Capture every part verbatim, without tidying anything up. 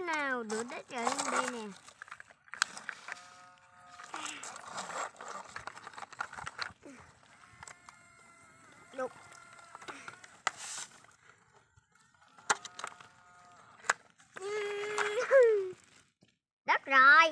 nào, đổ đất ở lên đây nè. Đục. Đất rồi.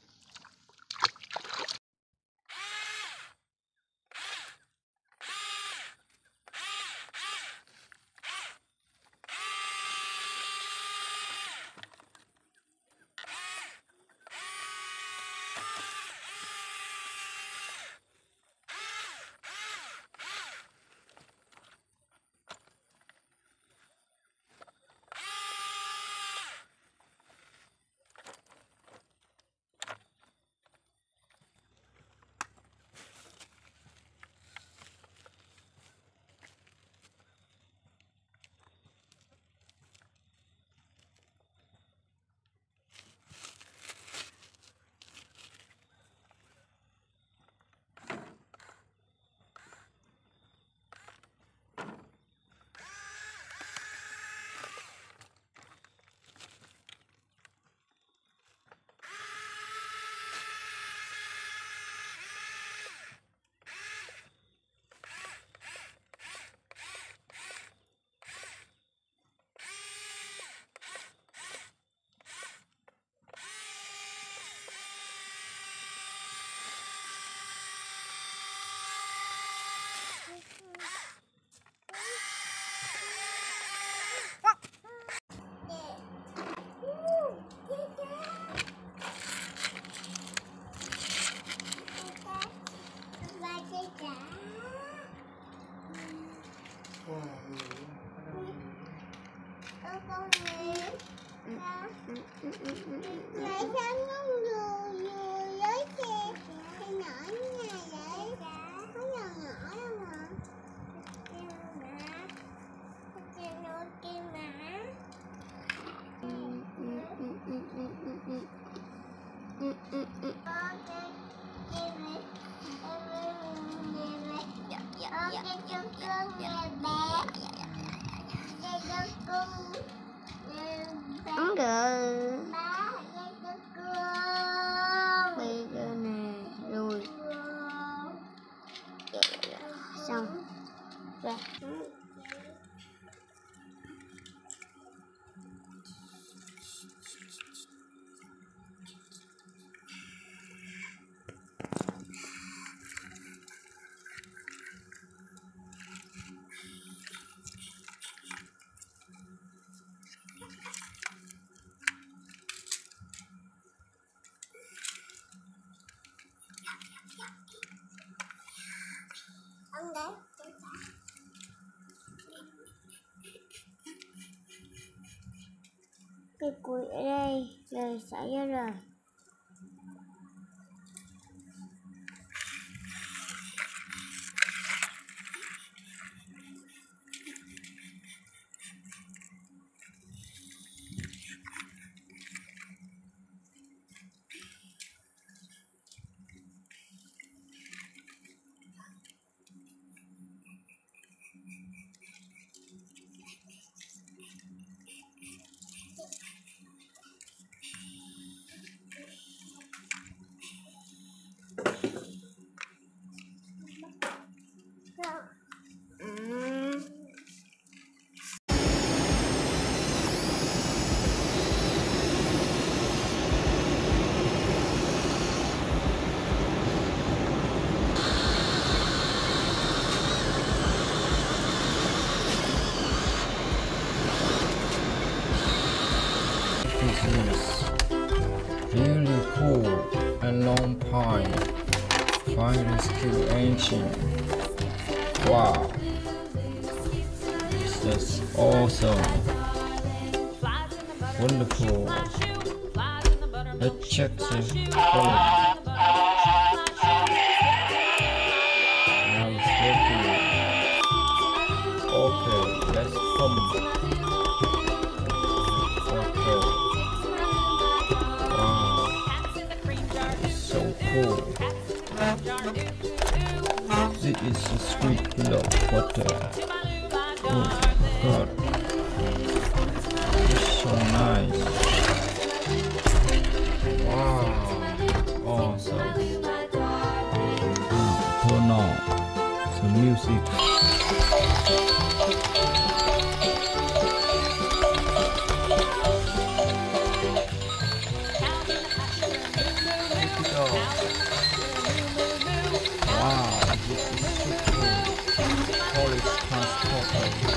Tại sao nó vừa vừa lấy xe xe nhỏ như này vậy? Nó nhỏ nhỏ đâu mà. Xe nó kia mà. Không được. Bây giờ nè, rồi. Xong. Rồi. Ông đấy. Cái củi ở đây rồi xảy ra rồi. Really cool and long pipe fire rescue engine. Wow, this is awesome. Wonderful. Let's check the quality. Now it's working. Okay, let's pump. Cool. This is a sweet full of water. Oh God, it's so nice. Wow. Awesome. Now turn on the music. Wow, this is so cool. Polish transporter.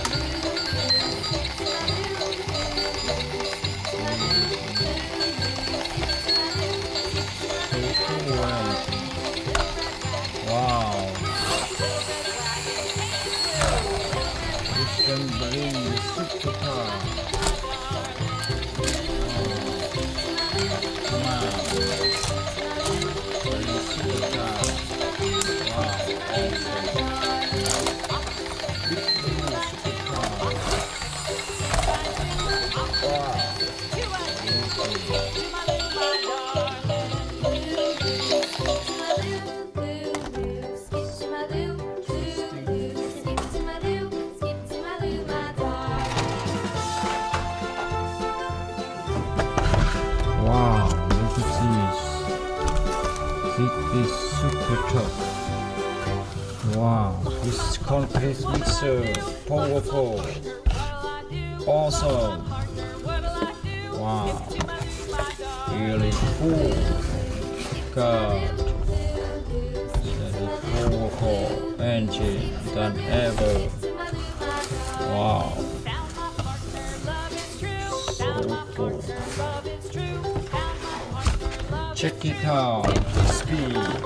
Wow. This can bring the supercar. Wow. Bring supercar. Wow. Big new supercar. Wow. Wow, look at this. This is super tough. Wow, this concrete mixer, powerful. Awesome. Wow, really cool. God, that is powerful engine than ever. Wow, so cool. Check it out, the speed.